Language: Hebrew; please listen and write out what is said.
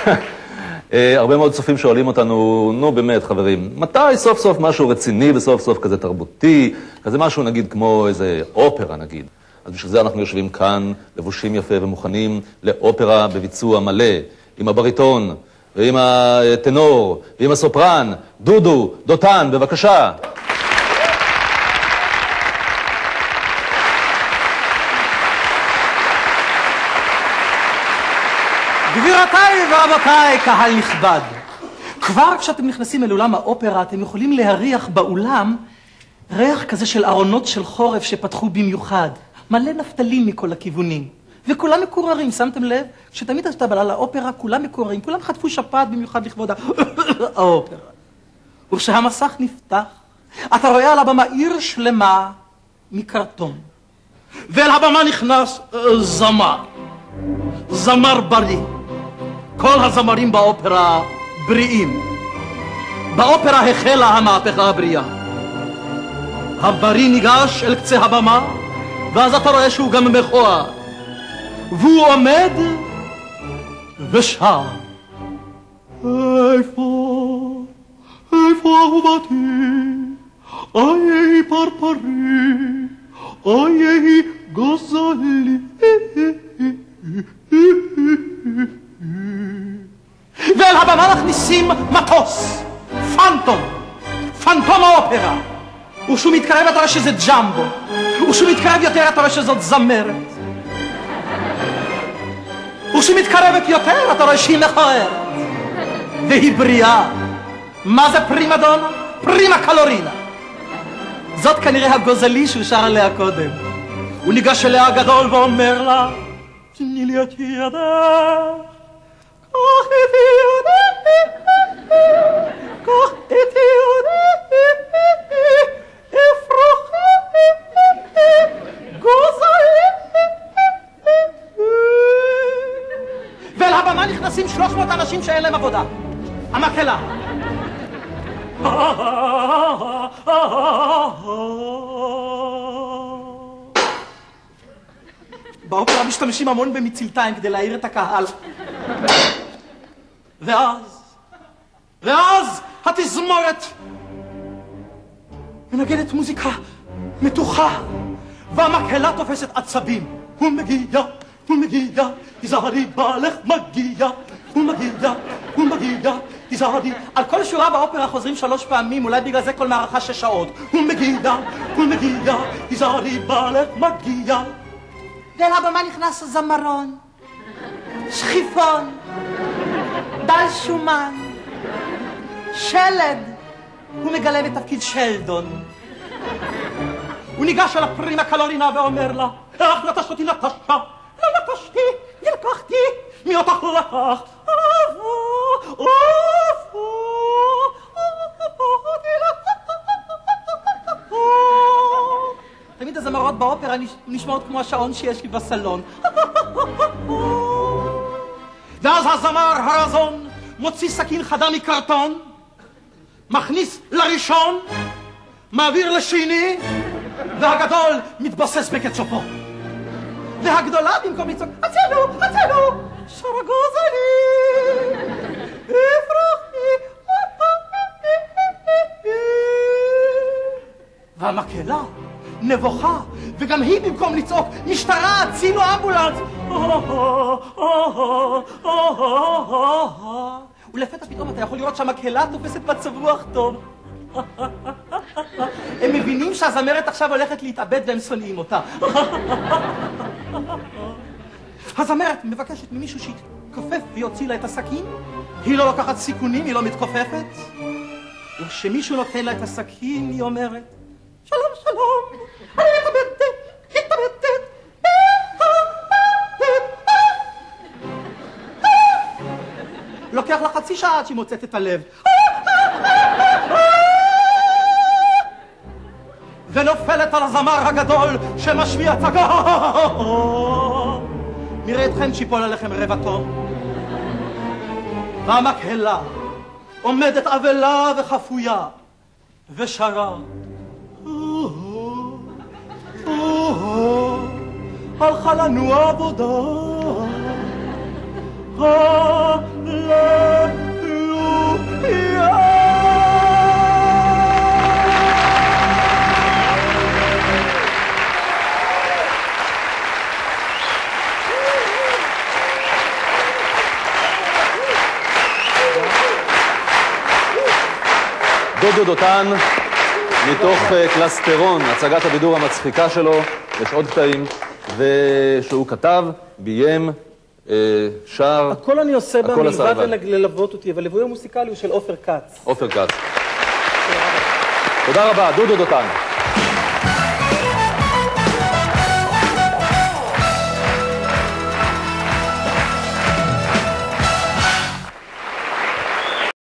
הרבה מאוד צופים שואלים אותנו, נו באמת חברים, מתי סוף סוף משהו רציני וסוף סוף כזה תרבותי, כזה משהו נגיד כמו איזה אופרה נגיד. אז בשביל זה אנחנו יושבים כאן, לבושים יפה ומוכנים לאופרה בביצוע מלא, עם הבריטון ועם הטנור ועם הסופרן. דודו, דותן, בבקשה. גבירותיי ורבותיי, קהל נכבד, כבר כשאתם נכנסים אל אולם האופרה אתם יכולים להריח באולם ריח כזה של ארונות של חורף שפתחו במיוחד, מלא נפתלים מכל הכיוונים, וכולם מקוררים. שמתם לב? כשתמיד אתה בא לאופרה כולם מקוררים, כולם חטפו שפעת במיוחד לכבוד האופרה. וכשהמסך נפתח אתה רואה על הבמה עיר שלמה מקרטון, ואל הבמה נכנס זמר בריא. כל הזמרים באופרה בריאים. באופרה החלה המהפכה הבריאה. הבריא ניגש אל קצה הבמה, ואז אתה רואה שהוא גם מכוער, והוא עומד ושר. איפה אהובתי, איי פרפרי, איי גוזלי. ואל הבמה מכניסים מטוס, פנטום האופרה. וכשהוא מתקרב אתה רואה שזה ג'מבו, וכשהוא מתקרב יותר אתה רואה שזאת זמרת, וכשהיא מתקרבת יותר אתה רואה שהיא מכוערת והיא בריאה. מה זה פרימה דונה? פרימה קלורינה. זאת כנראה הגוזלי שהוא שר עליה קודם. הוא ניגש אליה גדול ואומר לה, תני לי את ידך, קח את ידך, קח את ידך, אפרוחי, גוזלי. ואל הבמה נכנסים 300 אנשים שאין להם עבודה. המקהלה. באופרה משתמשים המון במצלתיים כדי להעיר את הקהל. ואז התזמורת מנגנת מוזיקה מתוחה, והמקהלה תופסת עצבים. הוא מגיע, תיזהרי בעלך מגיע, הוא מגיע, תיזהרי. על כל שורה באופרה חוזרים 3 פעמים, אולי בגלל זה כל מערכה 6 שעות. הוא מגיע, תיזהרי בעלך מגיע. ואל הבמה נכנס זמרון, שחיפון, דל שומן, שלד. הוא מגלה בתפקיד שלדון. הוא ניגש על הפרימה קלורינה ואומר לה, איך נטשת אותי נטשה? לא נטשתי, נלקחתי, מי אותך לקח? תמיד הזמרות באופרה נשמעות כמו השעון שיש לי בסלון. ואז הזמר הרזון מוציא סכין חדה מקרטון, מכניס לראשון, מעביר לשני, והגדול מתבסס בקצופו. והגדולה במקום לצעוק, הצלו, שרגוזלי, אפרוחי. והמקהלה נבוכה, וגם היא במקום לצעוק, משטרה, הצילו, אמבולנס. ולפתע פתאום אתה יכול לראות שהמקהלה תופסת מצב רוח טוב. הם מבינים שהזמרת עכשיו הולכת להתאבד והם שונאים אותה. הזמרת מבקשת ממישהו שיתכופף ויוציא לה את הסכין. היא לא לוקחת סיכונים, היא לא מתכופפת. וכשמישהו נותן לה את הסכין היא אומרת, שלום, אני התאבדת. לוקח לה חצי שעה עד שהיא מוצאת את הלב. ונופלת על הזמר הגדול שמשמיע הצגה. נראה אתכם שיפול עליכם רבעתו. והמקהלה עומדת אבלה וחפויה ושרה, הלכה לנו עבודה. דודו דותן, מתוך קלסטרון, הצגת הבידור המצחיקה שלו, יש עוד קטעים, ושהוא כתב, ביים, שר... הכל אני עושה בה מלבד ללוות אותי, והליווי המוסיקלי הוא של עופר כץ. עופר כץ. תודה רבה, דודו דותן.